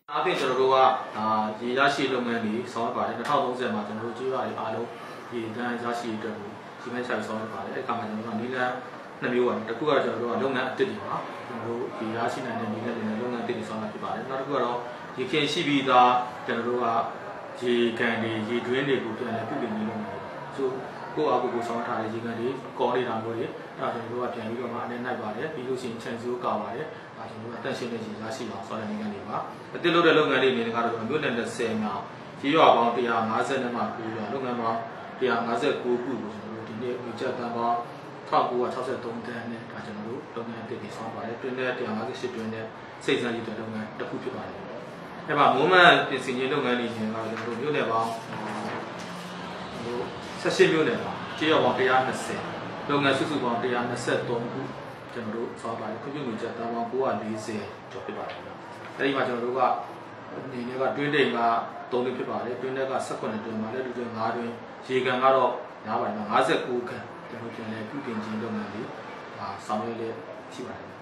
အားဖြင့်ကျွန်တော်တို့ကရေရရှိလုပ်ငန်းတွေဆောင်ရွက်ပါတယ်2030မှာကျွန်တော်တို့ကြီးပါအားလုံးဒီတန်းရရှိအတွက်ကိုဒီမဲ့ဆိုင်ဆောင်ရွက်ပါတယ်အဲ့ခါမှာကျွန်တော်တို့ကနည်းလမ်း2မျိုးပါတယ်တစ်ခုကတော့ကျွန်တော်တို့ကလုပ်ငန်းအသစ်တွေပါကျွန်တော်တို့ဒီရရှိနိုင်တဲ့နည်းလမ်းတွေနဲ့လုပ်ငန်းအသစ်တွေဆောင်ရွက်ဖြစ်ပါတယ်နောက်တစ်ခုကတော့ဒီခင်ရှိပြီးသားကျွန်တော်တို့ကရေကန်တွေရေတွင်းတွေကိုပြန်လည်ပြုပြင်နေလို့ဆိုကိုယ့်အကူကိုဆောင်ထားတဲ့ရေကန်တွေကော်နေတာမျိုးတွေအဲ့ဒါကျွန်တော်တို့ကပြန်ပြီးတော့မှအနေနဲ့ပါတယ်ပြီးလို့ရှိရင်ချန်စိုးကောက်ပါတယ်ဒါကျွန်တော်တို့အသက်ရှင်နေရေရရှိအောင်ဆောင်ရွက်နေနေပါအသစ်လုပ်တဲ့လုပ်ငန်းတွေအနေနဲ့ကတော့မြို့နယ်30မှာရေရွာပေါင်း150နဲ့မှပြီးတော့လုပ်ငန်းပေါင်း159ခုကိုကျွန်တော်တို့ဒီနေ့ဥကြတန်းပေါင်း1963တန်းနဲ့ဒါကျွန်တော်တို့လုပ်ငန်းအသစ်တွေဆောင်ပါတယ်တွင်းတဲ့158တွင်းနဲ့စိတ်ဆန်းကြီးတဲ့လုပ်ငန်းတစ်ခုဖြစ်ပါတယ်အဲ့မှာမိုးမှန်ပြင်ဆင်ရေးလုပ်ငန်းတွေရှင်ကတော့ကျွန်တော်တို့မြို့နယ်ပေါင်း18မြို့နယ်ပါကျေးရွာပေါင်း120လုပ်ငန်းစုစုပေါင်း123ခုကျွန်တော်တို့ဆောင်ပါတယ်ခွင့်ပြုမှုချက်တန်းပေါင်း940ကျော်ဖြစ်ပါတယ်အဲ့ဒီမှာကျွန်တော်တို့ကအနေနဲ့ကတွင်းတိမ်က3တွင်းဖြစ်ပါတယ်တွင်းတက်က18တွင်းမှာလည်းတွင်း5တွင်းရေကန်ကတော့များပါတယ်59ခန့်ကျွန်တော်ပြန်လဲပြုပြင်ခြင်းလုပ်ငန်းတွေဆောင်ရွက်လျက်ရှိပါတယ်